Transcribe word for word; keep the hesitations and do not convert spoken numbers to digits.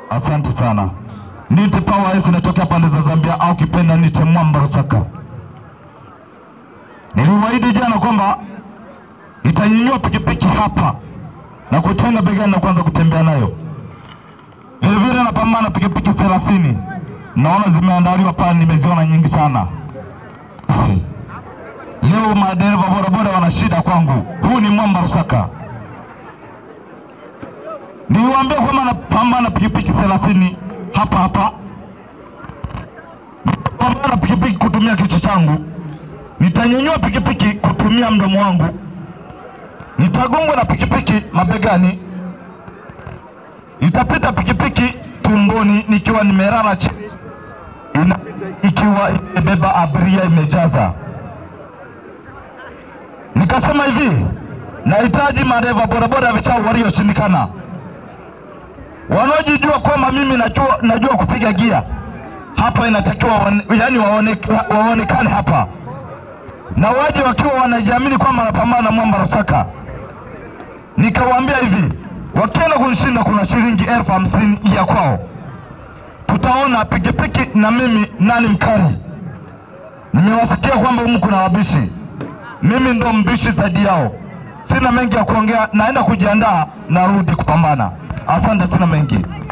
Asante sana. Nite Power S natokea pande za Zambia au kipenda nite Mwamba Rusaka. Niliwaahidi jana kwamba nitanyanyua pikipiki hapa na kutenga begani na kuanza kutembea nayo. Vile vile napambana pikipiki thelathini. Naona zimeandaliwa pale, nimeziona nyingi sana. Leo madereva bora bora wana shida kwangu. Huu ni Mwamba Rusaka. Niwaambia kwamba napambana pikipiki thelathini hapa hapa. Napambana pikipiki kutumia kichwa changu. Nitanyanyua pikipiki kutumia mdomo wangu. Nitagongwa na pikipiki mabegani. Nitapita pikipiki tumboni nikiwa nimelala chini. Ina, ikiwa imebeba abiria imejaza. Nikasema hivi, nahitaji madereva bodaboda vichao walioshindikana. Wanaojijua kwamba mimi najua, najua kupiga gia. Hapa inatakiwa yani waonekane hapa. Na waje wakiwa wanajiamini kwamba wanapambana na Mwamba Rusaka. Nikawaambia hivi, wakienda kunishinda kuna shilingi elfu hamsini ya kwao. Tutaona pikipiki na mimi nani mkali. Nimewasikia kwamba humu kuna wabishi. Mimi ndo mbishi zaidi yao. Sina mengi ya kuongea, naenda kujiandaa, narudi kupambana. Asante, sina mengi.